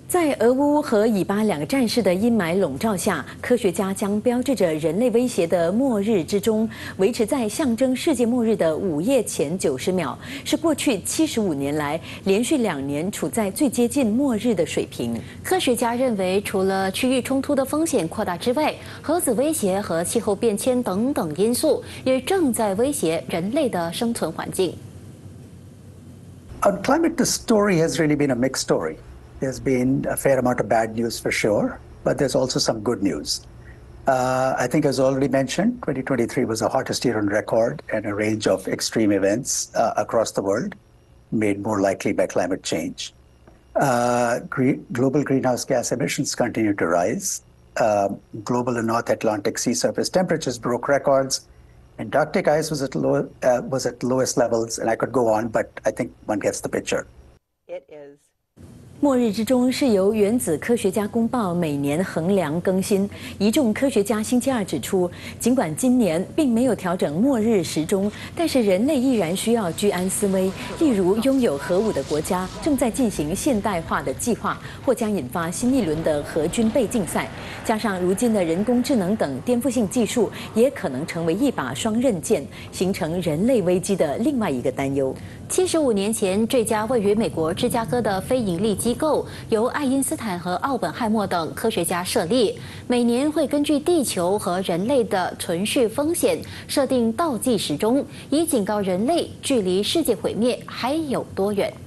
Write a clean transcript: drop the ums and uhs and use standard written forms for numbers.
在俄乌和以巴两个战事的阴霾笼罩下，科学家将标志着人类威胁的末日之中，维持在象征世界末日的午夜前90秒，是过去75年来连续2年处在最接近末日的水平。 科学家认为，除了区域冲突的风险扩大之外，核子威胁和气候变迁等等因素也正在威胁人类的生存环境。 On climate, the story has really been a mixed story. There's been a fair amount of bad news for sure, but there's also some good news. I think, as already mentioned, 2023 was the hottest year on record, and a range of extreme events across the world made more likely by climate change. Global greenhouse gas emissions continue to rise. Global and North Atlantic sea surface temperatures broke records. Antarctic ice was at lowest levels, and I could go on, but I think one gets the picture. It is. 末日之中是由原子科学家公报每年衡量更新。一众科学家星期二指出，尽管今年并没有调整末日时钟，但是人类依然需要居安思危。例如，拥有核武的国家正在进行现代化的计划，或将引发新一轮的核军备竞赛。加上如今的人工智能等颠覆性技术，也可能成为一把双刃剑，形成人类危机的另外一个担忧。 75年前，这家位于美国芝加哥的非营利机构由爱因斯坦和奥本海默等科学家设立，每年会根据地球和人类的存续风险设定倒计时钟，以警告人类距离世界毁灭还有多远。